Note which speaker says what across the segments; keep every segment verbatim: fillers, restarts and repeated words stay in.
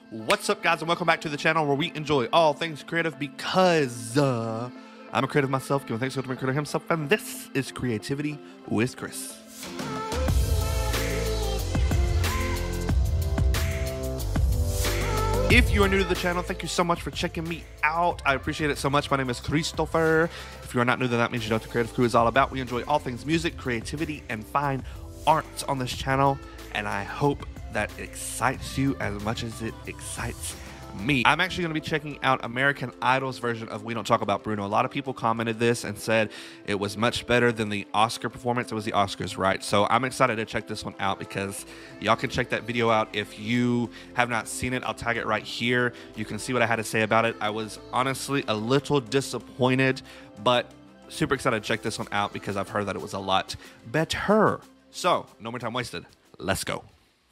Speaker 1: What's up, guys, and welcome back to the channel where we enjoy all things creative because uh, I'm a creative myself, giving thanks to the creator himself, and this is Creativity with Chris. If you are new to the channel, thank you so much for checking me out. I appreciate it so much. My name is Christopher. If you are not new, then that means you know what the Creative Crew is all about. We enjoy all things music, creativity, and fine arts on this channel, and I hope that excites you as much as it excites me. I'm actually going to be checking out American Idol's version of We Don't Talk About Bruno. A lot of people commented this and said it was much better than the Oscar performance. It was the Oscars, right? So I'm excited to check this one out because y'all can check that video out if you have not seen it. I'll tag it right here. You can see what I had to say about it. I was honestly a little disappointed, but super excited to check this one out because I've heard that it was a lot better. So no more time wasted. Let's go.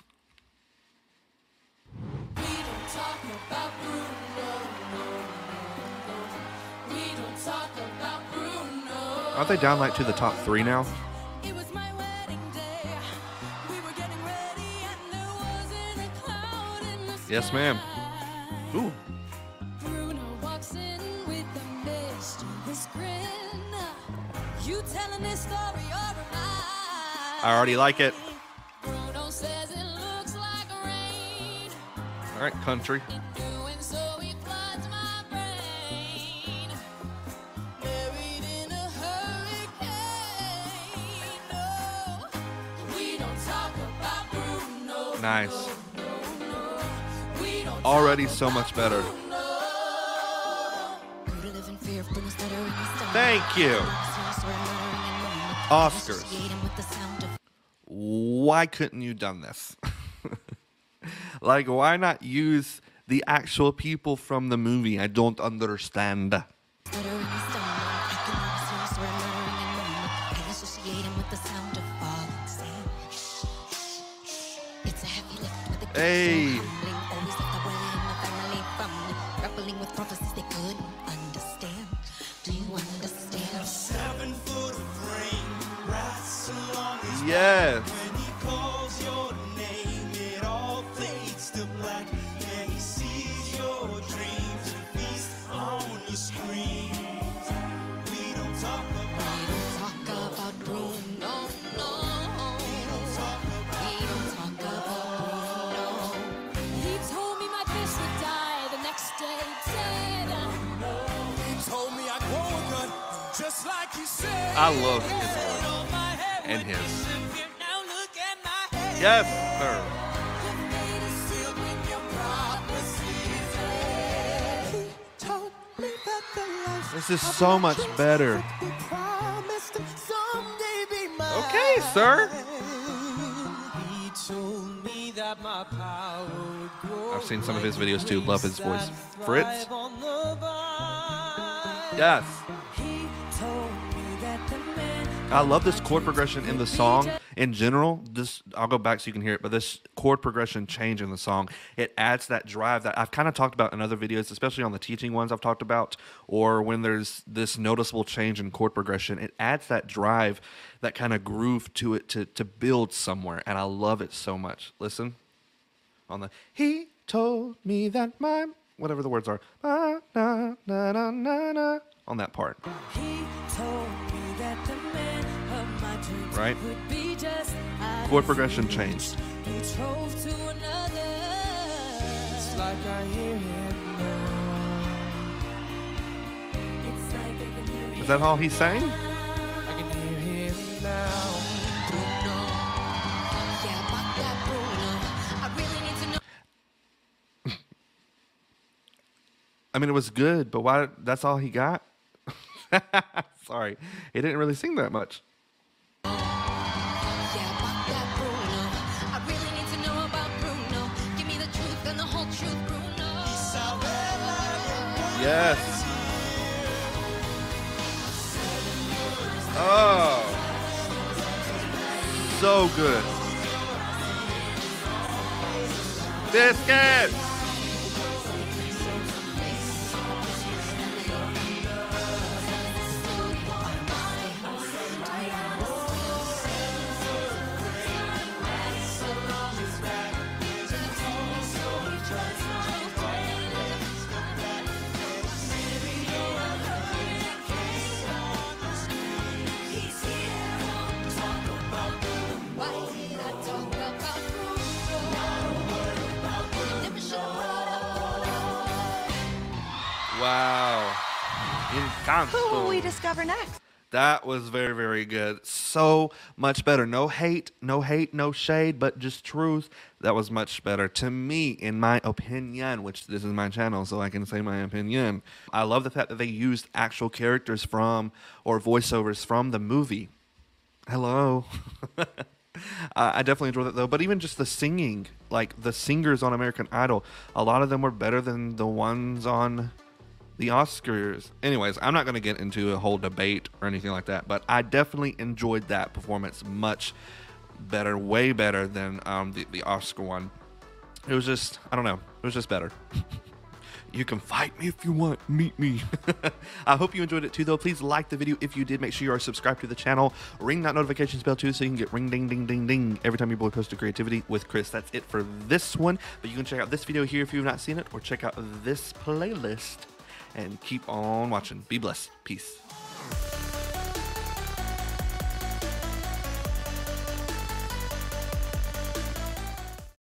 Speaker 1: Aren't they down like to the top three now?
Speaker 2: It was my wedding day. We were getting ready and there wasn't a cloud in the sky.
Speaker 1: Yes, ma'am. Ooh.
Speaker 2: Bruno walks in with a mischievous grin. You telling this story or am I?
Speaker 1: I already like it.
Speaker 2: Bruno says it looks like rain.
Speaker 1: All right, country.
Speaker 2: Doing so he floods my brain. Buried in a hurricane. No, we don't talk about Bruno.
Speaker 1: Nice.
Speaker 2: We don't
Speaker 1: Already so much better. Thank you. Oscars. Why couldn't you done this? Like, why not use the actual people from the movie? I don't understand. Hey. Yes. I love his voice and his. Yes, sir. This is so much better. Okay, sir. I've seen some of his videos too. Love his voice. Fritz. Yes. I love this chord progression in the song in general. This, I'll go back so you can hear it, but this chord progression change in the song, it adds that drive that I've kind of talked about in other videos, especially on the teaching ones I've talked about, or when there's this noticeable change in chord progression, it adds that drive, that kind of groove to it to, to build somewhere, and I love it so much. Listen. On the, he told me that my, whatever the words are, na, na, na, na, na, na, on that part.
Speaker 2: He told me that the man of my dreams
Speaker 1: right?
Speaker 2: would be just
Speaker 1: chord progression changed.
Speaker 2: He drove to another. It's like I hear him now. It's like I can hear him.
Speaker 1: Is that all he's saying?
Speaker 2: I can hear him now. Bruno. Yeah, about that Bruno. I really need to know.
Speaker 1: I mean, it was good, but why? That's all he got? Sorry, he didn't really sing that much.
Speaker 2: Yeah, about that Bruno. I really need to know about Bruno. Give me the truth and the whole truth, Bruno.
Speaker 1: Yes. Oh, so good. Biscuits. Wow.
Speaker 3: Who will we
Speaker 1: Encanto.
Speaker 3: discover next?
Speaker 1: That was very, very good. So much better. No hate, no hate, no shade, but just truth. That was much better to me, in my opinion, which this is my channel, so I can say my opinion. I love the fact that they used actual characters from, or voiceovers from the movie. Hello. uh, I definitely enjoyed that though. But even just the singing, like the singers on American Idol, a lot of them were better than the ones on the Oscars. Anyways, I'm not going to get into a whole debate or anything like that, but I definitely enjoyed that performance much better, way better than um, the, the Oscar one. It was just, I don't know, it was just better. You can fight me if you want. Meet me. I hope you enjoyed it too, though. Please like the video if you did. Make sure you are subscribed to the channel. Ring that notifications bell too, so you can get ring ding ding ding ding every time your boy posts a creativity with Chris. That's it for this one. But you can check out this video here if you've not seen it, or check out this playlist. And keep on watching. Be blessed. Peace.